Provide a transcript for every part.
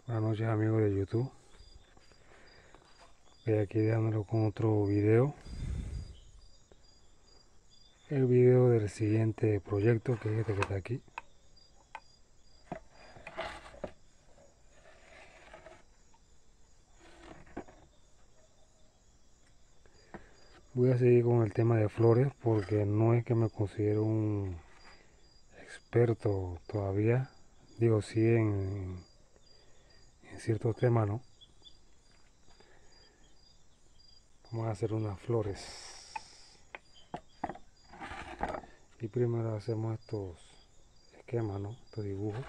Buenas noches amigos de YouTube. Estoy aquí dejándolo con otro video. El video del siguiente proyecto, que es este que está aquí. Voy a seguir con el tema de flores porque no es que me considero un experto todavía. Digo, sí en ciertos temas, ¿no? Vamos a hacer unas flores. Y primero hacemos estos esquemas, ¿no? Estos dibujos.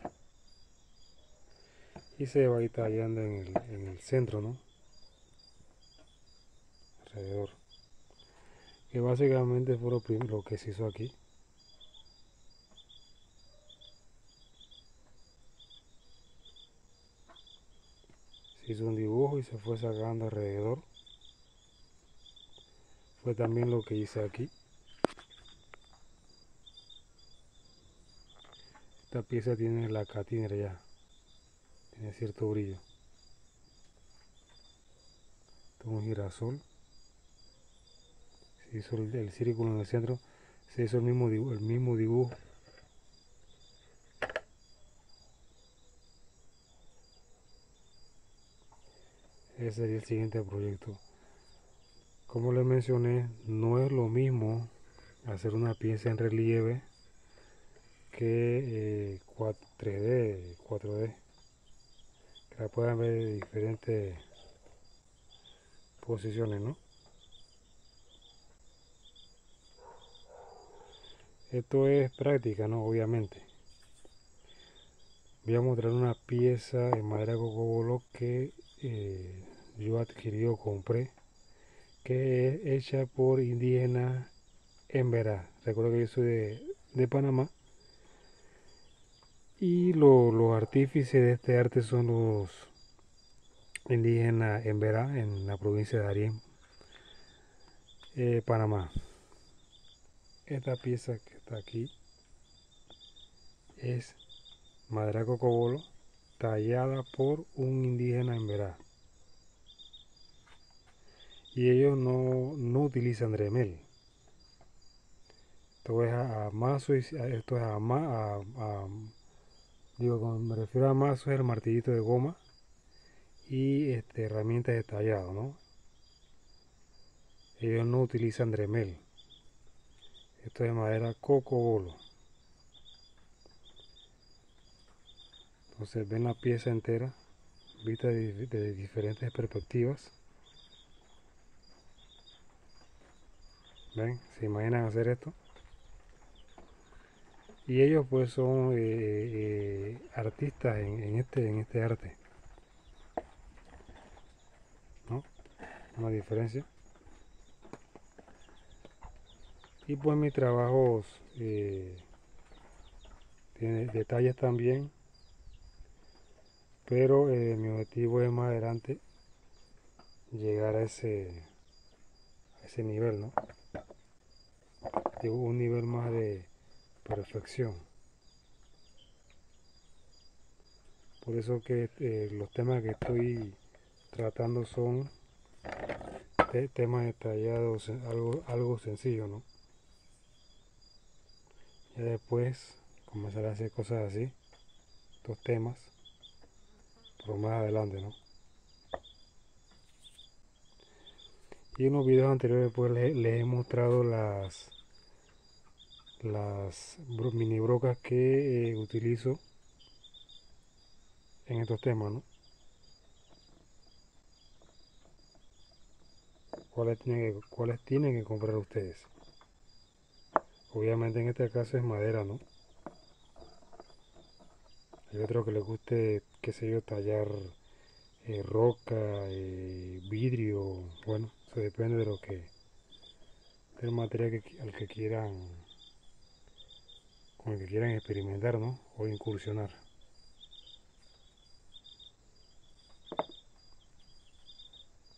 Y se va a ir tallando en el centro, ¿no? Alrededor. Que básicamente fue lo que se hizo aquí. Se hizo un dibujo y se fue sacando alrededor. Fue también lo que hice aquí. Esta pieza tiene la catinera ya, tiene cierto brillo. Esto es un girasol. Se hizo el círculo en el centro, se hizo el mismo dibujo. Ese sería el siguiente proyecto. Como les mencioné, no es lo mismo hacer una pieza en relieve que 3D, 4D, que la puedan ver de diferentes posiciones, ¿no? Esto es práctica, ¿no? Obviamente. Voy a mostrar una pieza en madera de cocobolo que yo adquirí o compré, que es hecha por indígenas en Verá. Recuerdo que yo soy de Panamá y los artífices de este arte son los indígenas en Verá, en la provincia de Darién, Panamá. Esta pieza que está aquí es madera de cocobolo tallada por un indígena en Verá. Y ellos no utilizan dremel. Esto es a mazo, esto es digo, cuando me refiero a mazo es el martillito de goma y herramientas de tallado, ¿no? Ellos no utilizan dremel. Esto es madera cocobolo. Entonces ven la pieza entera, vista de diferentes perspectivas. ¿Ven? ¿Se imaginan hacer esto? Y ellos pues son artistas en este arte, ¿no? Una diferencia. Y pues mis trabajos tiene detalles también, pero mi objetivo es más adelante llegar a ese nivel, ¿no? Digo, un nivel más de perfección. Por eso que los temas que estoy tratando son temas detallados, algo sencillo, ¿no? Ya después comenzaré a hacer cosas así, estos temas, pero más adelante, ¿no? Y en los videos anteriores pues les he mostrado las mini brocas que utilizo en estos temas, ¿no? ¿Cuáles tienen que comprar ustedes? Obviamente en este caso es madera, ¿no? Hay otro que les guste, qué sé yo, tallar roca, vidrio, bueno, eso depende del material al que quieran, con el que quieran experimentar, ¿no? O incursionar.